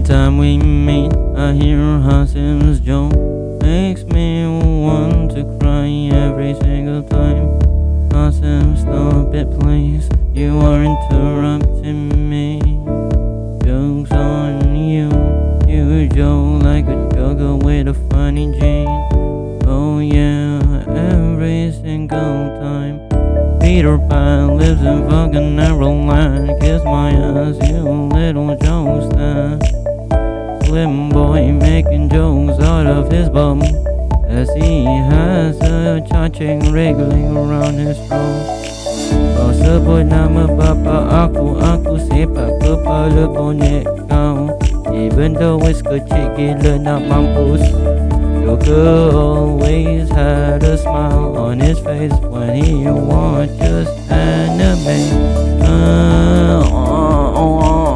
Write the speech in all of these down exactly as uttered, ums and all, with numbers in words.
time we meet, I hear Hasim's joke. Makes me want to cry every single time. Hasim, stop it please, you are interrupting me. Joke's on you, you joke like a joker with a funny gene. Oh yeah, every single time. Peter Pan lives in fucking Neverland. Kiss my ass, you little jokester. Slim boy making jokes out of his bum as he has a cha-ching wriggling around his throat. Kau sebut nama bapa aku, aku sepak kepala bonyek kau. Even though it's kecil gila nak mampus. Joker always had a smile on his face when he watches anime. Uh, oh, oh,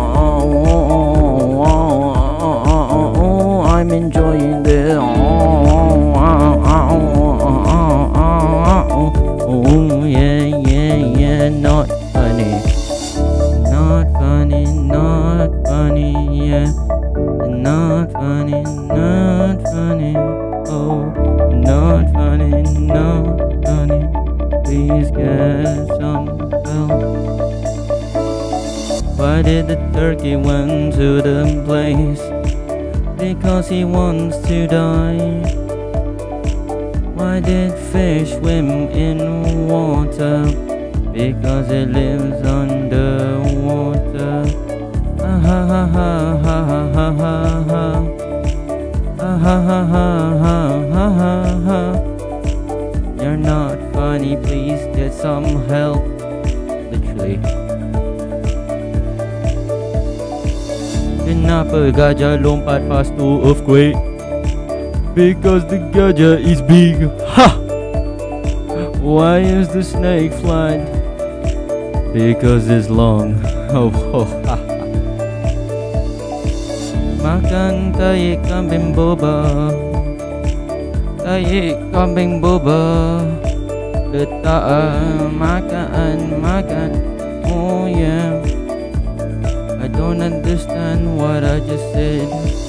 oh, oh, I'm enjoying this. Oh, oh, yeah, yeah, yeah, not funny. Not funny, not funny, yeah. Not funny, not funny. Oh, not funny, not funny. Please get some help. Why did the turkey went to the place? Because he wants to die. Why did fish swim in water? Because it lives underwater. Ha ha ha ha ha ha ha ha. Ha ha ha ha ha ha ha ha. You're not funny, please get some help. Literally. Kenapa gajah lompat pastu earthquake? Because the gajah is big. Ha! Why is the snake flat? Because it's long. Oh, oh, ha. Makan tahi kambing boba, tahi kambing boba. Letak makan, makan. Oh yeah. I don't understand what I just said.